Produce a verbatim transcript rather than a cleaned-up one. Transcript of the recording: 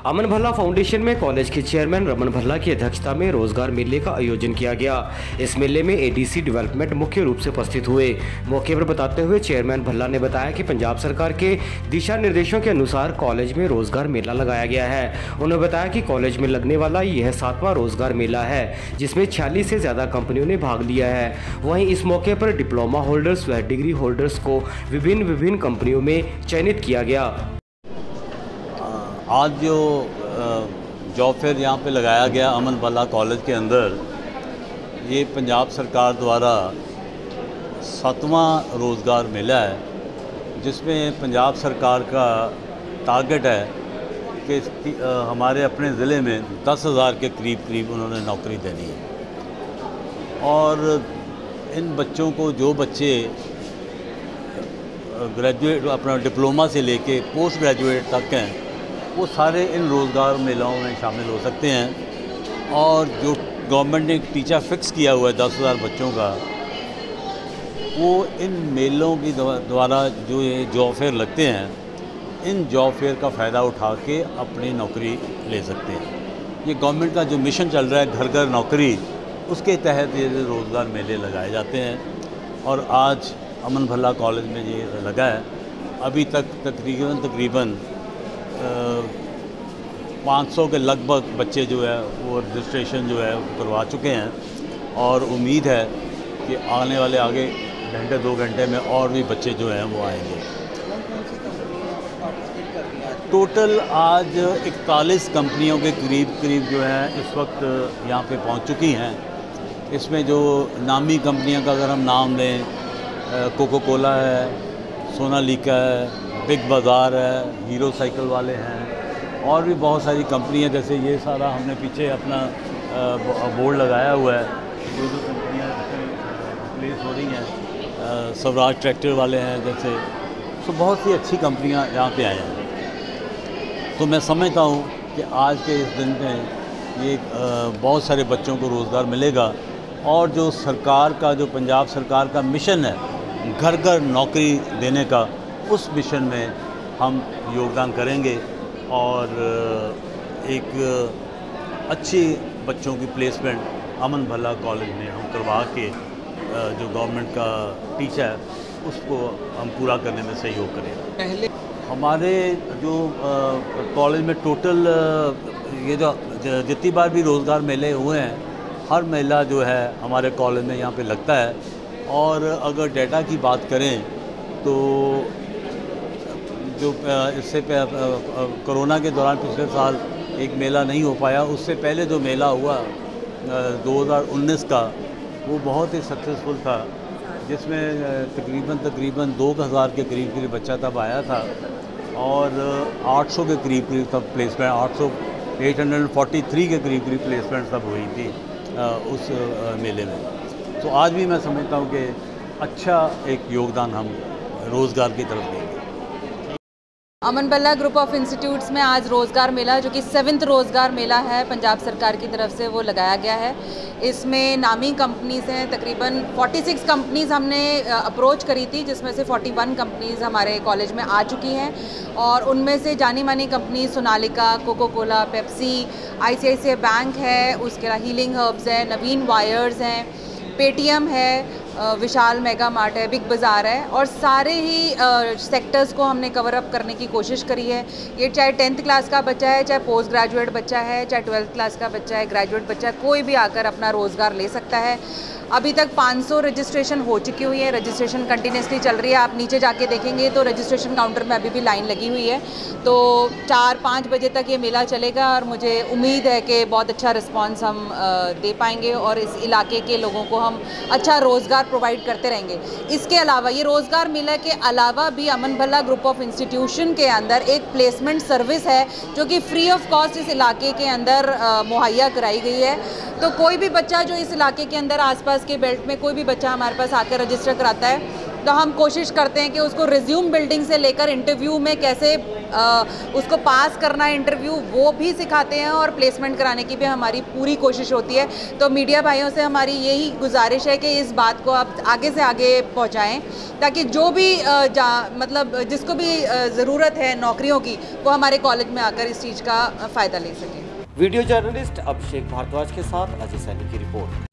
अमन Bhalla foundation में college के chairman Raman Bhalla की अध्यक्षता में रोजगार मेले का आयोजन किया गया। इस मेले में एडीसी डेवलपमेंट मुख्य रूप से उपस्थित हुए। मौके पर बताते हुए चेयरमैन भल्ला ने बताया कि पंजाब सरकार के दिशा निर्देशों के अनुसार कॉलेज में रोजगार मेला लगाया गया है। उन्होंने बताया कि कॉलेज में लगने वाला यह सातवां रोजगार मेला है, जिसमें छियालीस से ज्यादा कंपनियों ने भाग लिया है। वहीं इस मौके पर डिप्लोमा होल्डर्स व डिग्री होल्डर्स को विभिन्न विभिन्न कंपनियों में चयनित किया गया। आज जो जॉब फेयर यहाँ पे लगाया गया अमन भल्ला कॉलेज के अंदर, ये पंजाब सरकार द्वारा सातवां रोज़गार मेला है, जिसमें पंजाब सरकार का टारगेट है कि हमारे अपने ज़िले में दस हज़ार के करीब करीब उन्होंने नौकरी देनी है। और इन बच्चों को, जो बच्चे ग्रेजुएट अपना डिप्लोमा से लेके पोस्ट ग्रेजुएट तक हैं, वो सारे इन रोज़गार मेलों में शामिल हो सकते हैं। और जो गवर्नमेंट ने टीचर फिक्स किया हुआ है दस हज़ार बच्चों का, वो इन मेलों की द्वारा जो ये जॉब फेयर लगते हैं, इन जॉब फेयर का फ़ायदा उठा के अपनी नौकरी ले सकते हैं। ये गवर्नमेंट का जो मिशन चल रहा है घर घर नौकरी, उसके तहत ये रोज़गार मेले लगाए जाते हैं। और आज अमन भल्ला कॉलेज में ये लगा है। अभी तक तकरीबन तकरीबन पाँच सौ के लगभग बच्चे जो है वो रजिस्ट्रेशन जो है वो करवा चुके हैं। और उम्मीद है कि आने वाले आगे घंटे दो घंटे में और भी बच्चे जो हैं वो आएंगे। टोटल आज इकतालीस कंपनियों के करीब करीब जो है इस वक्त यहाँ पे पहुँच चुकी हैं। इसमें जो नामी कंपनियों का अगर हम नाम लें, कोको कोला है, सोनालिका है, बिग बाज़ार है, हीरो साइकिल वाले हैं, और भी बहुत सारी कंपनियां, जैसे ये सारा हमने पीछे अपना बोर्ड लगाया हुआ है, जो जो कंपनियाँ प्लेस हो रही हैं, स्वराज ट्रैक्टर वाले हैं जैसे, तो बहुत सी अच्छी कंपनियां यहाँ पे आई हैं। तो मैं समझता हूँ कि आज के इस दिन में ये बहुत सारे बच्चों को रोज़गार मिलेगा। और जो सरकार का, जो पंजाब सरकार का मिशन है घर घर नौकरी देने का, उस मिशन में हम योगदान करेंगे और एक अच्छी बच्चों की प्लेसमेंट अमन भल्ला कॉलेज में हम करवा के जो गवर्नमेंट का टीचर है उसको हम पूरा करने में सहयोग करेंगे। पहले हमारे जो कॉलेज में टोटल ये जो जितनी बार भी रोज़गार मेले हुए हैं, हर मेला जो है हमारे कॉलेज में यहाँ पे लगता है। और अगर डेटा की बात करें तो जो इससे कोरोना के दौरान पिछले साल एक मेला नहीं हो पाया, उससे पहले जो मेला हुआ दो हज़ार उन्नीस का, वो बहुत ही सक्सेसफुल था, जिसमें तकरीबन तकरीबन दो हज़ार के करीब करीब बच्चा तब आया था। और आठ सौ के करीब करीब तब प्लेसमेंट, आठ सौ एट हंड्रेड फोर्टी थ्री के करीब करीब प्लेसमेंट तब हुई थी उस मेले में। तो आज भी मैं समझता हूँ कि अच्छा एक योगदान हम रोज़गार की तरफ देंगे। Aman Bhalla group of institutes में आज रोज़गार मेला, जो कि सेवन्थ रोज़गार मेला है पंजाब सरकार की तरफ से, वो लगाया गया है। इसमें नामी कंपनीज़ हैं, तकरीबन छियालीस कंपनीज़ हमने अप्रोच करी थी, जिसमें से इकतालीस कंपनीज़ हमारे कॉलेज में आ चुकी हैं। और उनमें से जानी मानी company Sonalika, Coca Cola, Pepsi, ICICI bank है, उसके अलावा हीलिंग हर्ब्स है, नवीन वायर्स हैं, पेटीएम है, विशाल मेगा मार्ट है, बिग बाज़ार है। और सारे ही सेक्टर्स को हमने कवर अप करने की कोशिश करी है। ये चाहे टेंथ क्लास का बच्चा है, चाहे पोस्ट ग्रेजुएट बच्चा है, चाहे ट्वेल्थ क्लास का बच्चा है, ग्रेजुएट बच्चा है, कोई भी आकर अपना रोज़गार ले सकता है। अभी तक पाँच सौ रजिस्ट्रेशन हो चुकी हुई है, रजिस्ट्रेशन कंटिन्यूसली चल रही है। आप नीचे जाके देखेंगे तो रजिस्ट्रेशन काउंटर में अभी भी लाइन लगी हुई है। तो चार पाँच बजे तक ये मेला चलेगा और मुझे उम्मीद है कि बहुत अच्छा रिस्पांस हम दे पाएंगे और इस इलाके के लोगों को हम अच्छा रोज़गार प्रोवाइड करते रहेंगे। इसके अलावा ये रोज़गार मेला के अलावा भी Aman Bhalla group of institution के अंदर एक प्लेसमेंट सर्विस है, जो कि फ्री ऑफ कॉस्ट इस इलाके के अंदर मुहैया कराई गई है। तो कोई भी बच्चा जो इस इलाके के अंदर आसपास के बेल्ट में कोई भी बच्चा हमारे पास आकर रजिस्टर कराता है, तो हम कोशिश करते हैं कि उसको रिज्यूम बिल्डिंग से लेकर इंटरव्यू में कैसे आ, उसको पास करना है इंटरव्यू, वो भी सिखाते हैं और प्लेसमेंट कराने की भी हमारी पूरी कोशिश होती है। तो मीडिया भाइयों से हमारी यही गुजारिश है कि इस बात को आप आगे से आगे पहुंचाएं, ताकि जो भी जा मतलब जिसको भी ज़रूरत है नौकरियों की, वो हमारे कॉलेज में आकर इस चीज़ का फ़ायदा ले सकें। वीडियो जर्नलिस्ट अभिषेक भारद्वाज के साथ अजय सैनी की रिपोर्ट।